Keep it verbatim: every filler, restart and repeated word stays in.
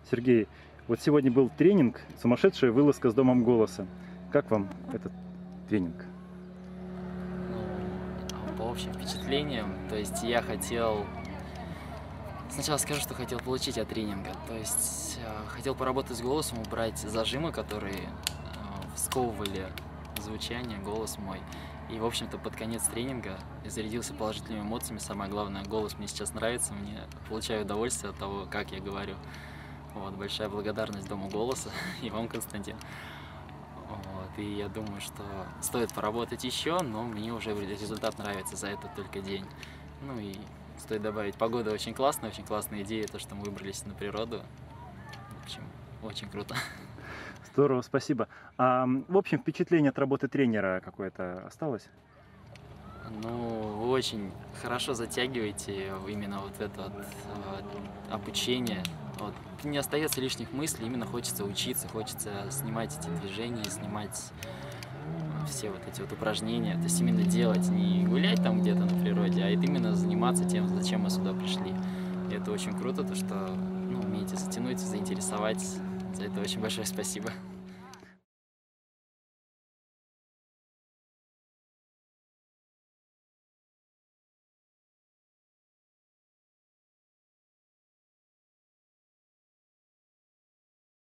Сергей, вот сегодня был тренинг «Сумасшедшая вылазка с Домом голоса». Как вам этот тренинг? Ну, по общим впечатлениям, то есть я хотел... Сначала скажу, что хотел получить от тренинга. То есть э, хотел поработать с голосом, убрать зажимы, которые э, сковывали звучание, голос мой. И, в общем-то, под конец тренинга я зарядился положительными эмоциями. Самое главное, голос мне сейчас нравится, мне получаю удовольствие от того, как я говорю. Вот, большая благодарность Дому голоса и вам, Константин. Вот, и я думаю, что стоит поработать еще, но мне уже результат нравится за этот только день. Ну и стоит добавить, погода очень классная, очень классная идея, то, что мы выбрались на природу. В общем, очень круто. Здорово, спасибо. А, в общем, впечатление от работы тренера какое-то осталось? Ну, вы очень хорошо затягиваете именно вот это вот, э, обучение. Вот. Не остается лишних мыслей, именно хочется учиться, хочется снимать эти движения, снимать все вот эти вот упражнения. То есть именно делать, не гулять там где-то на природе, а именно заниматься тем, зачем мы сюда пришли. И это очень круто, то что ну, умеете затянуть, заинтересовать. За это очень большое спасибо.